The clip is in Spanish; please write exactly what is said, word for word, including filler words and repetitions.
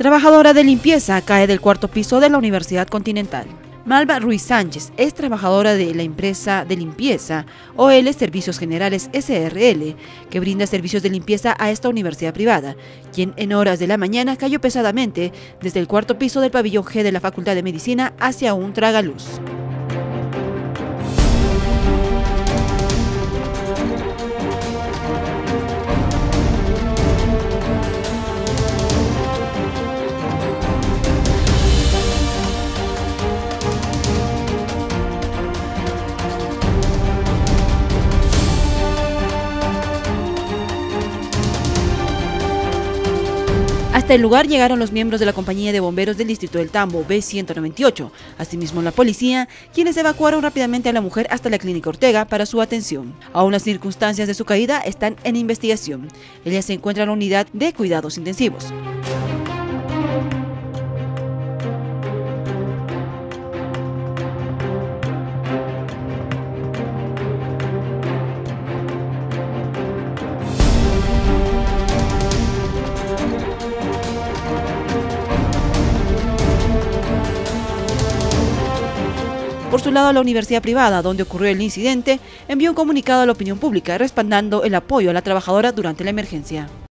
Trabajadora de limpieza cae del cuarto piso de la Universidad Continental. Malva Ruiz Sánchez es trabajadora de la empresa de limpieza O L Servicios Generales S R L, que brinda servicios de limpieza a esta universidad privada, quien en horas de la mañana cayó pesadamente desde el cuarto piso del pabellón G de la Facultad de Medicina hacia un tragaluz. Hasta el lugar llegaron los miembros de la compañía de bomberos del distrito del Tambo, B ciento noventa y ocho, asimismo la policía, quienes evacuaron rápidamente a la mujer hasta la clínica Ortega para su atención. Aún las circunstancias de su caída están en investigación. Ella se encuentra en la unidad de cuidados intensivos. Por su lado, la universidad privada, donde ocurrió el incidente, envió un comunicado a la opinión pública respaldando el apoyo a la trabajadora durante la emergencia.